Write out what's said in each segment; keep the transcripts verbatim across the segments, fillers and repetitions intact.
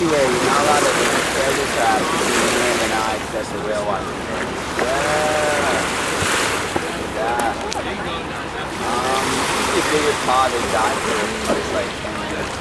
you where you're not allowed to share the trap between you and the knife, that's the real one. Yeah. Yeah. Um, you do your pod and die for it, but it's like ten minutes.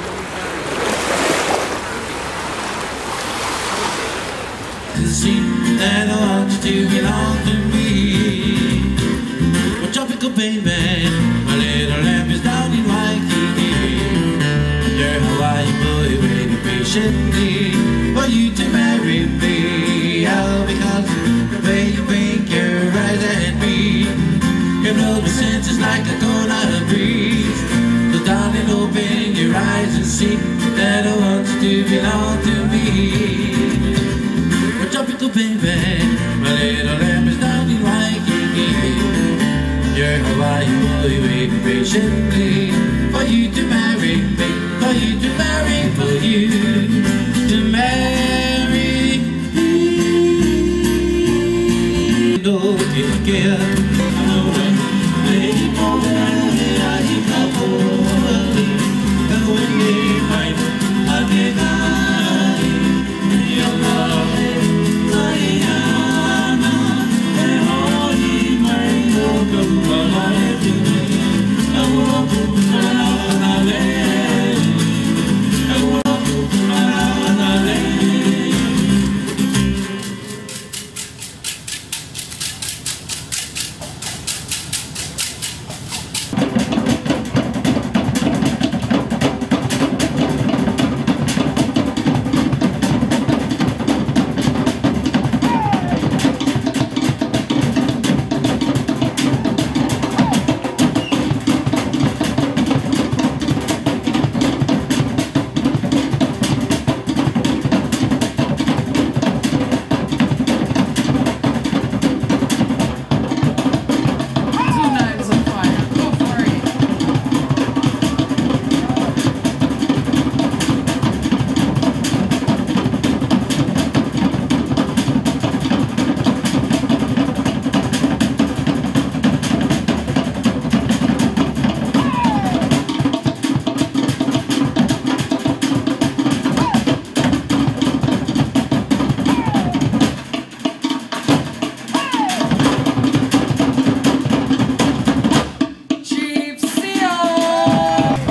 See that I want you to belong to me. My tropical baby, my little lamb is down in Waikiki. Your Hawaii boy waiting patiently for you to marry me. All because the way you blink your eyes at me, you blow my senses like a coconut breeze. So darling, open your eyes and see that I want you to belong to me. Tropical baby, my little lamb is down in Waikiki. Your Hawaii boy waiting patiently for you to marry me, for you to marry, for you.